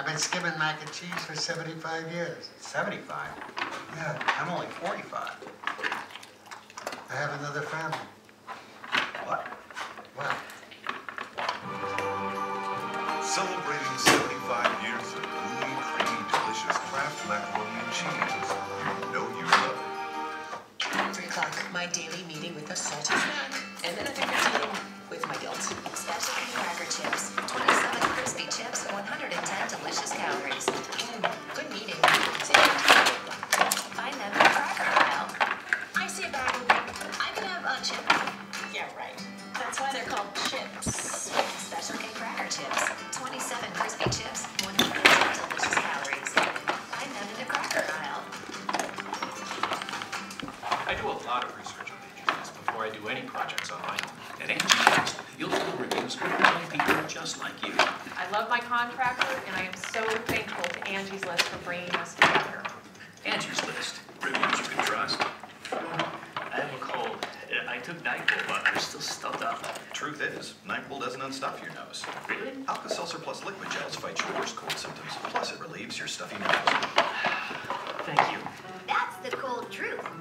been skimming mac and cheese for 75 years. 75? Yeah. I'm only 45. I have another family. What? What? Celebrating 75 years of gooey, creamy, delicious Kraft macaroni and cheese. You know you love it. 3 o'clock, my daily meeting with a salty snack. And then I think I'm dealing with my guilt. Specialty cracker chips. 27 crispy chips, 110 delicious calories. Good meeting. See you later. Find them in the cracker aisle. I see a bag. I can have a chip. Yeah, right. That's why they're called chips. Specialty cracker chips. 27 crispy chips, 110 delicious calories. Find them in the cracker aisle. I do a lot of research on AngelList before I do any projects online. At AngelList, you'll find reviews from people just like you. I love my contractor, and I am so thankful to Angie's List for bringing us together. Angie's List, reviews you can trust. I have a cold. I took NyQuil, but I'm still stuffed up. Truth is, NyQuil doesn't unstuff your nose. Really? Alka-Seltzer Plus liquid gels fight your worst cold symptoms. Plus, it relieves your stuffy nose. Thank you. That's the cold truth.